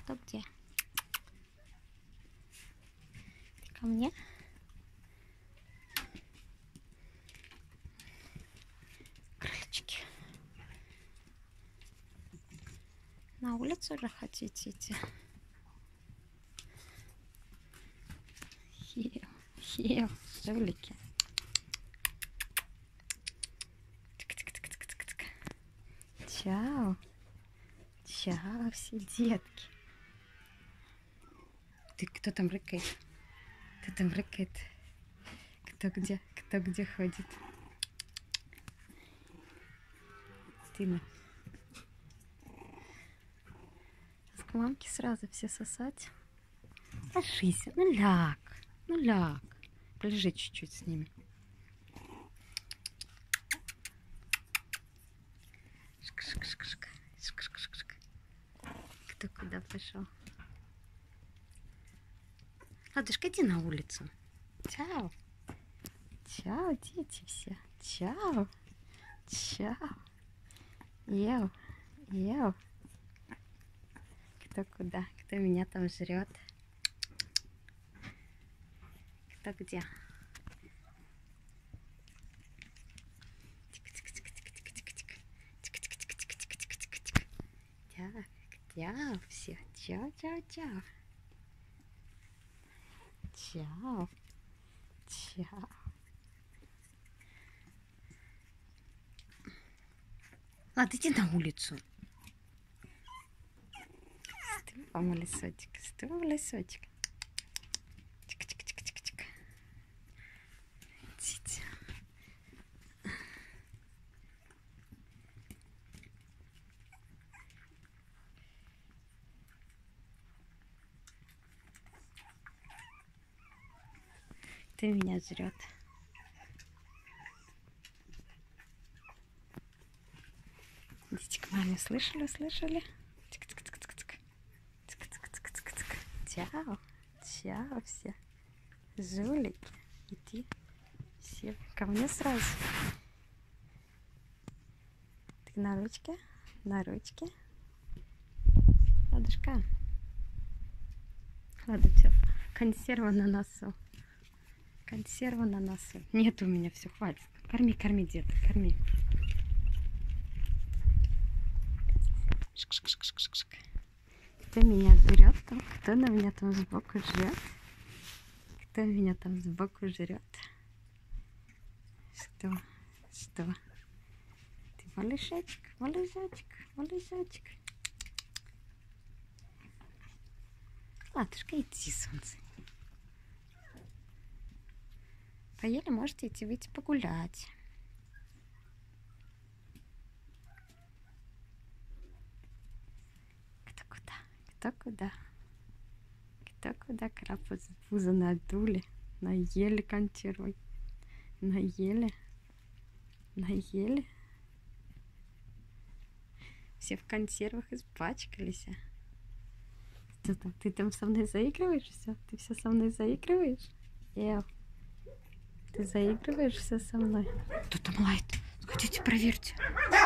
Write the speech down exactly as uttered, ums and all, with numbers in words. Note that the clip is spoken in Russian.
Кто где? Ты ко мне? Крылечки. На улицу уже хотите идти? Ел, ел, жулики. Чао. Чао, все детки. Ты кто там рыкает? Кто там рыкает? Кто где? Кто где ходит? Ты на. К мамке сразу все сосать. Ложись, ну ляг, ну ляг. Полежи чуть-чуть с ними. Шк-шк-шк-шк. Шк-шк-шк-шк. Кто куда пошел? Ладушка, иди на улицу. Чао. Чао, дети все. Чао. Чао. Ел. Ел. Кто куда? Кто меня там жрет? Кто где? Так, чао все. Чао, чао, чао. Чао. Чао. Ладно, иди на улицу. Стой, малесочек, стой, малесочек. Чик-чик-чик-чик-чик. Идите. Ты меня жрет. Идите к маме, слышали, слышали? Цик-цик-цик-цик-цик. Цик-цик-цик-цик-цик. Чао, чао все. Жулики, иди все ко мне сразу. Ты на ручке, на ручке. Ладушка. Ладно, все. Консерва на носу. Консерва на носу. Нет у меня, все, хватит. Корми, корми, деток, корми. Шк-шк-шк-шк-шк. Кто меня жрет там? Кто на меня там сбоку жрет? Кто меня там сбоку жрет? Что? Что? Ты малышечек, малышечек, малышечек. Ладушка, иди, солнце. Поели, можете идти выйти погулять. Кто куда? Кто куда? Кто куда? Крапу за пузо надули, наели консервой. Наели. Наели. Все в консервах испачкались. Что там? Ты там со мной заигрываешь все? Ты все со мной заигрываешь? Эл. Ты заигрываешь все со мной? Кто там лает? Сходите, проверьте.